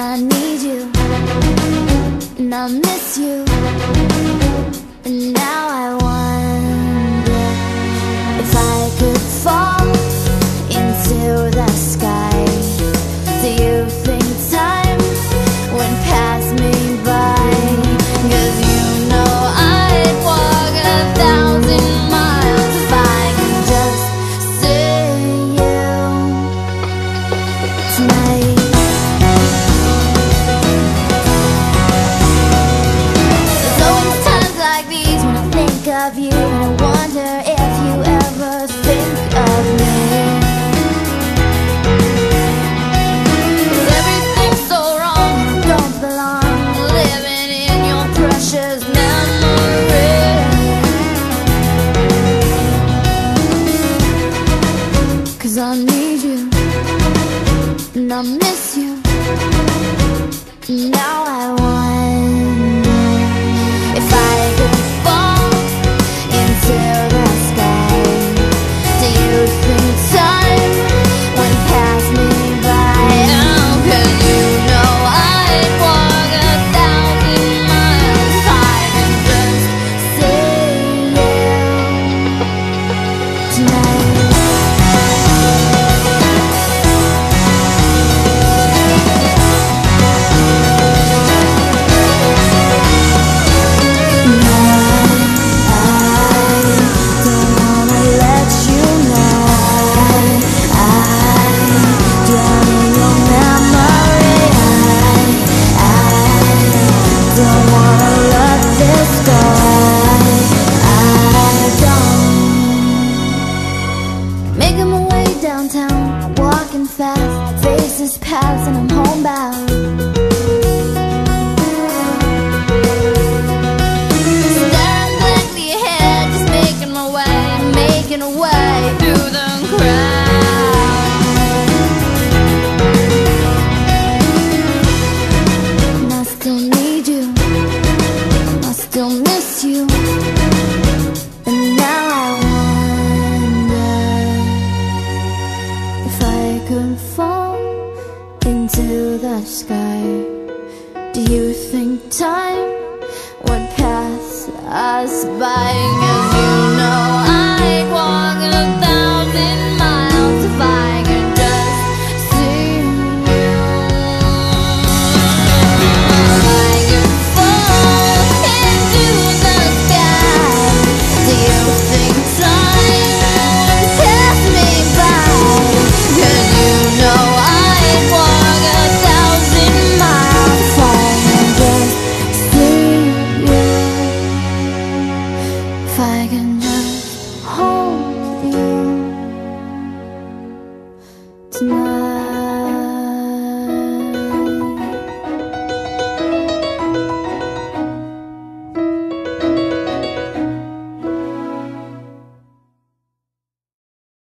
I need you, and I miss you, and now I wonder if I could fall into the sky. Do you think time would pass me by? 'Cause you know I'd walk 1,000 miles if I could just see you tonight. There's always times like these when I think of you, and I wonder if you ever think of me. I need you, and I miss you, now I wonder if I could fall into the sky. Do you think time would pass me by? Oh, 'cause you know I'd walk 1,000 miles if I could just see you tonight. Making my way downtown, walking fast, faces pass and I'm homebound. Staring blankly ahead, just making my way through the crowd. And I still need you, I still miss you, and now I could fall into the sky. Do you think time would pass us by? 'Cause you know